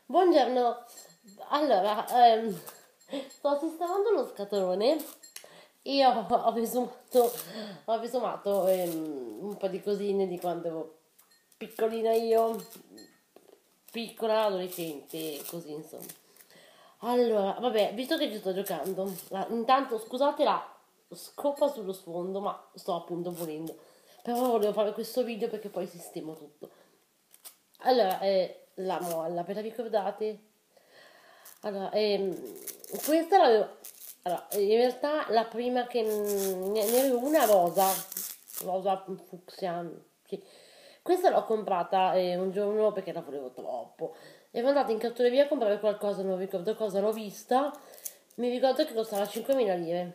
Buongiorno, allora, sto sistemando uno scatolone. Io ho presumato un po' di cosine di quando ero piccolina io, piccola, adolescente, così insomma. Allora, vabbè, visto che ci sto giocando, intanto scusate la scopa sullo sfondo, ma sto appunto pulendo. Però volevo fare questo video perché poi sistemo tutto. Allora, la molla, ve la ricordate? Allora, questa l'avevo... Allora, in realtà la prima che ne avevo una rosa fucsia, sì. Questa l'ho comprata un giorno perché la volevo troppo. Ero andata in cartoleria a comprare qualcosa, non ricordo cosa, l'ho vista, mi ricordo che costava 5.000 lire.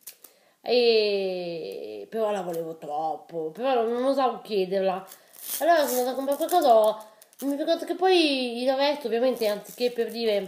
E... Però la volevo troppo, però non osavo chiederla. Allora sono andata a comprare qualcosa, mi ricordo che poi il resto ovviamente anziché per dire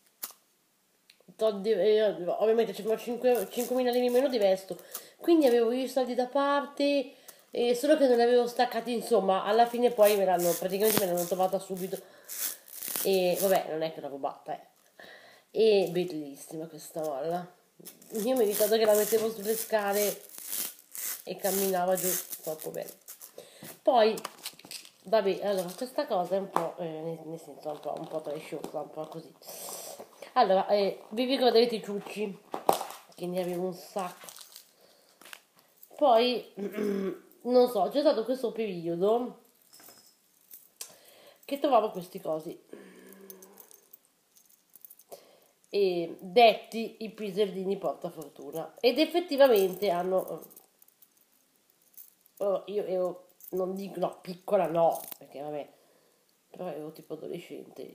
ovviamente c'erano 5.000 lire in meno di resto, quindi avevo io i soldi da parte, solo che non li avevo staccati, insomma, alla fine poi praticamente me l'hanno trovata subito, e vabbè, non è che l'ho rubata, e bellissima questa molla, io mi ricordo che la mettevo sulle scale e camminava giù, troppo bene. Poi, vabbè, allora, questa cosa è un po', nel senso, un po' trasciosa, un po' così. Allora, vi ricorderete i ciucci, che ne avevo un sacco. Poi, non so, c'è stato questo periodo che trovavo questi cosi. E detti i pisellini portafortuna. Ed effettivamente hanno... io ero, non dico, no, piccola no, perché vabbè, però ero tipo adolescente.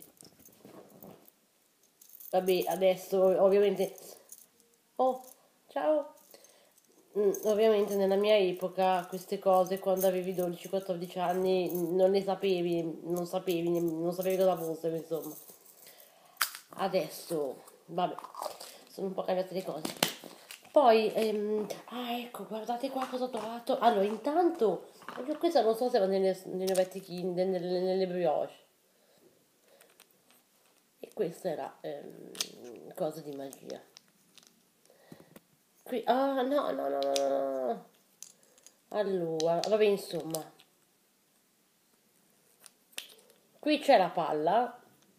Vabbè, adesso ovviamente... Oh, ciao! Ovviamente nella mia epoca queste cose, quando avevi 12-14 anni, non ne sapevi, non sapevi cosa fossero, insomma. Adesso, vabbè, sono un po' cambiate le cose. Poi, ecco, guardate qua cosa ho trovato. Allora, intanto, io questa non so se va nelle vecchie Kinder, nelle brioche. E questa era cosa di magia. Qui, no, no, no, no, no, no. Allora, vabbè, insomma, qui c'è la palla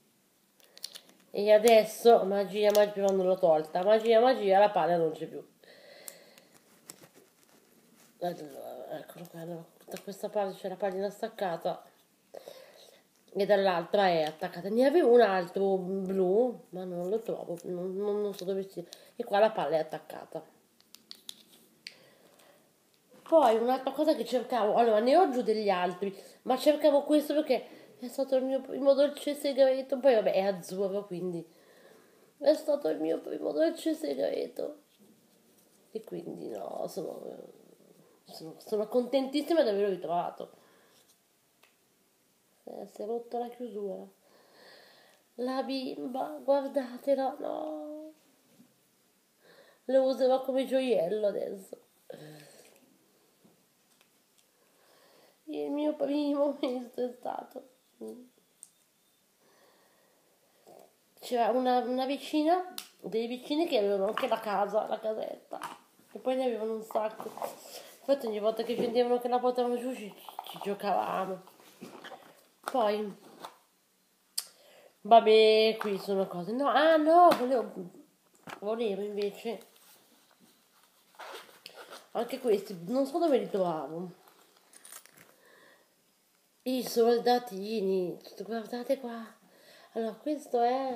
e adesso, magia, magia, non l'ho tolta, magia, magia, la palla non c'è più. Allora, eccolo qua, allora, da questa parte c'è la pallina staccata e dall'altra è attaccata. Ne avevo un altro blu, ma non lo trovo, non so dove sia. E qua la palla è attaccata. Poi un'altra cosa che cercavo, allora ne ho giù degli altri, ma cercavo questo perché è stato il mio primo dolce segreto. Poi vabbè, è azzurro, quindi è stato il mio primo dolce segreto. E quindi no, sono contentissima di averlo ritrovato. Si è rotta la chiusura. La bimba, guardatela, no. Lo userò come gioiello adesso. Il mio primo misto è stato. C'era una vicina, delle vicine che avevano anche la casa, la casetta. E poi ne avevano un sacco. Infatti ogni volta che scendevano che la portavano giù ci giocavamo. Poi, vabbè, qui sono cose. No, ah no, volevo invece. Anche questi, non so dove li trovavo. I soldatini, guardate qua. Allora, questo è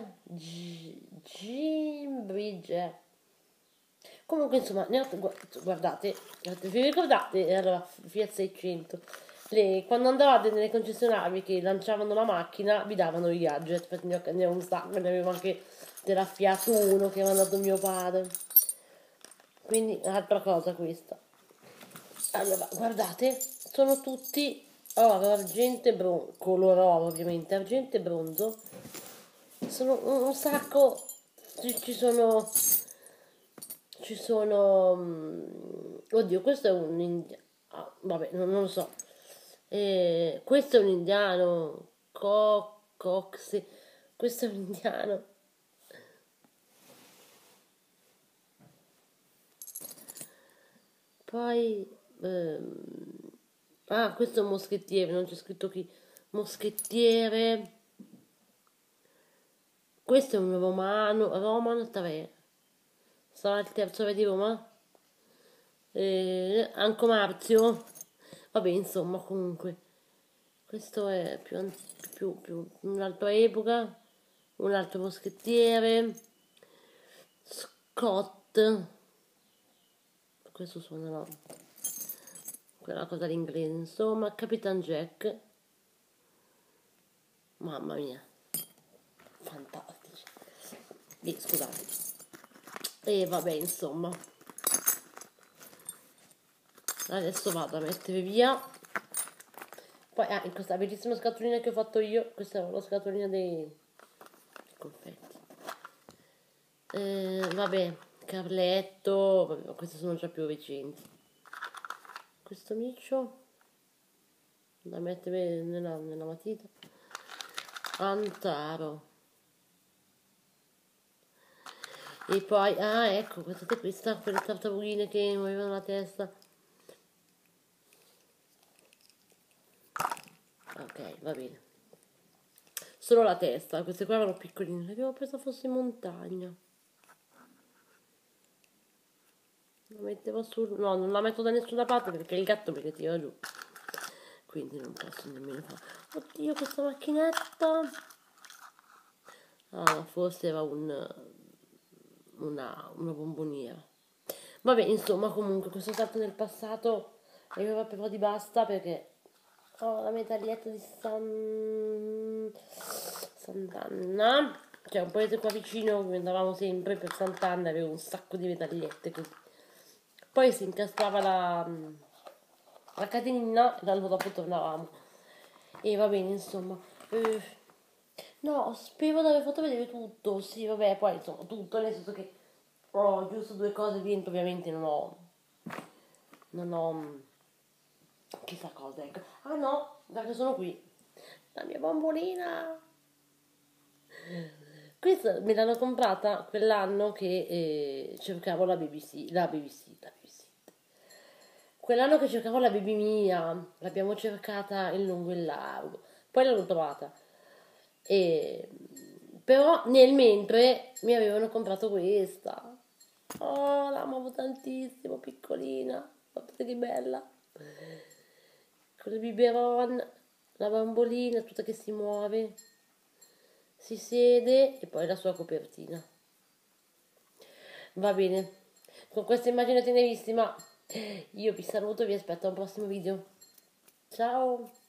Jim Bridger. Comunque, insomma, guardate, vi ricordate, allora, Fiat 600, quando andavate nelle concessionarie che lanciavano la macchina, vi davano i gadget, perché ne avevo un sacco, ne avevo anche della Fiat 1 che aveva dato mio padre. Quindi, altra cosa questa. Allora, guardate, sono tutti oro, argento e bronzo, color oro ovviamente, argento e bronzo. Sono un sacco, ci sono, oddio, questo è un indiano, vabbè, non lo so. Questo è un indiano, Coxi, Questo è un indiano. Poi questo è un moschettiere, non c'è scritto chi. Moschettiere. Questo è un Romano 3. Sarà il terzo re di Roma? Anco Marzio. Vabbè, insomma, comunque. Questo è più un'altra epoca. Un altro moschettiere. Scott. Questo suona no. Quella cosa l'inglese, insomma. Capitan Jack. Mamma mia. Fantastici. Scusate. E vabbè, insomma. Adesso vado a mettere via. Poi, in questa bellissima scatolina che ho fatto io, questa è la scatolina dei confetti. Vabbè, Carletto, vabbè, queste sono già più recenti. Questo micio da mettere nella matita. Antaro. E poi, ecco, guardate questa, quelle tartarugine che muovevano la testa. Ok, va bene. Solo la testa, queste qua erano piccoline, le avevo presa forse in montagna. La mettevo sul... No, non la metto da nessuna parte perché il gatto me le tira giù. Quindi non posso nemmeno fare... Oddio, questa macchinetta! Ah, forse era una bomboniera. Vabbè, insomma, comunque, questo è stato nel passato e ora però di basta perché ho la medaglietta di Sant'Anna, cioè un paese qua vicino dove andavamo sempre per Sant'Anna, avevo un sacco di medagliette così. Poi si incastrava la catenina e l'anno dopo tornavamo. E va bene, insomma. No, spero di aver fatto vedere tutto. Sì, vabbè, poi insomma tutto, nel senso che ho giusto due cose dentro, ovviamente non ho chissà cosa, ecco. Ah no, perché sono qui. La mia bambolina. Questa me l'hanno comprata quell'anno che cercavo la BBC, la BBC, la BBC. Quell'anno che cercavo la baby mia, l'abbiamo cercata in lungo e in largo. Poi l'hanno trovata. E... Però nel mentre mi avevano comprato questa. Oh, l'amavo tantissimo, piccolina. Guardate che bella. Con il biberon, la bambolina tutta che si muove, si siede e poi la sua copertina. Va bene. Con questa immagine tenerissima io vi saluto e vi aspetto a un prossimo video. Ciao!